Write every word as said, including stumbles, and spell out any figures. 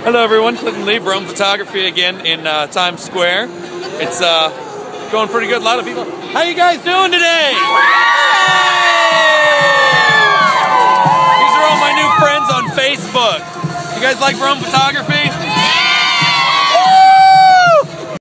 Hello everyone, Clinton Lee, Brentwood Photography again in uh, Times Square. It's uh, going pretty good. A lot of people. How you guys doing today? These are all my new friends on Facebook. You guys like Brentwood Photography?